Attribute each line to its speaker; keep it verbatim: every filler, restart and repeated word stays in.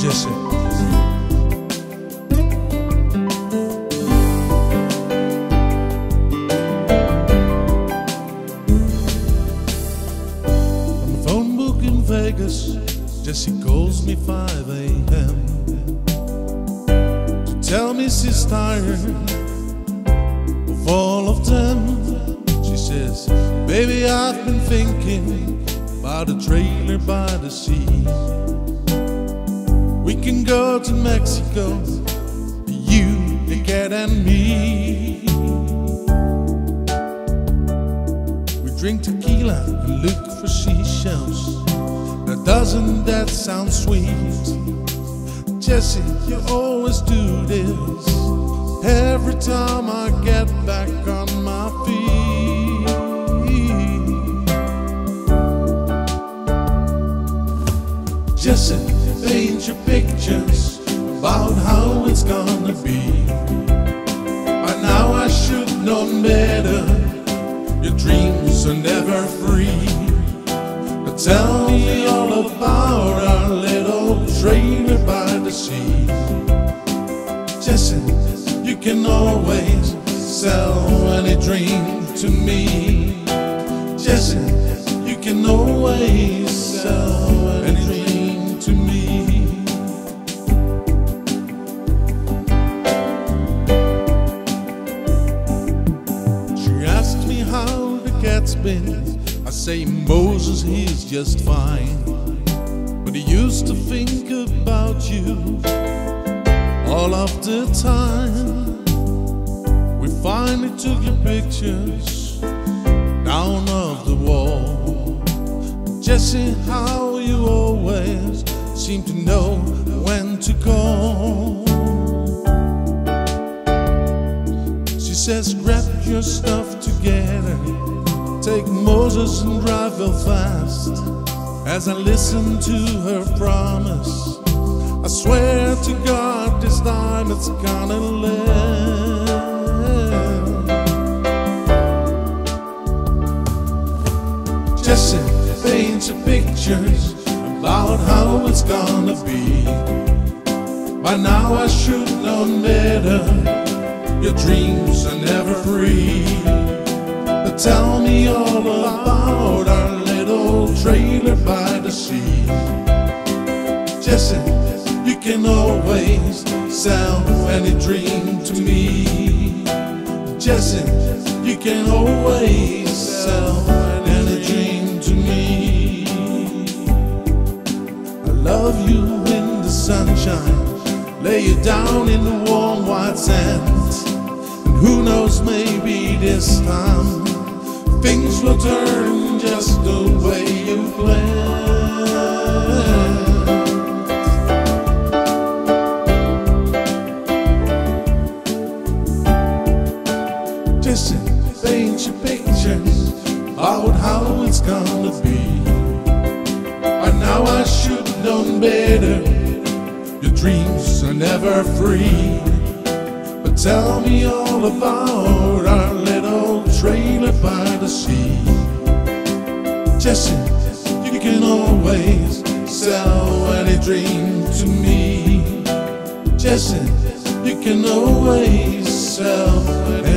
Speaker 1: Jesse. On the phone book in Vegas, Jesse calls me five A M to tell me she's tired of all of them. She says, baby, I've been thinking about a trailer by the sea. We can go to Mexico, you, the cat and me. We drink tequila and look for seashells. Now doesn't that sound sweet? Jesse, you always do this every time I get back on my feet. Jesse, paint your pictures about how it's gonna be. By now I should know better. Your dreams are never free. But tell me all about our little trailer by the sea. Jesse, you can always sell any dream to me. Jesse, you can always sell any dream to me. She asked me how the cat's been. I say Moses, he's just fine, but he used to think about you all of the time. We finally took your pictures down off the wall. Jesse, how you always seem to know when to call. She says, grab your stuff together, take Moses and drive real fast. As I listen to her promise, I swear to God this time it's gonna land. Jesse, paint your pictures about how it's gonna be. By now I should know better. Your dreams are never free. But tell me all about our little trailer by the sea. Jesse, you can always sell any dream to me. Jesse, you can always sell any dream to me. I love you in the sunshine, lay you down in the warm white sand. And who knows, maybe this time things will turn just the way you planned. Jesse, paint your pictures about how it's gonna be. By now I should have known better. Your dreams are never free. But tell me all about our little trailer by the sea. Jesse, you can always sell any dream to me. Jesse, you can always sell any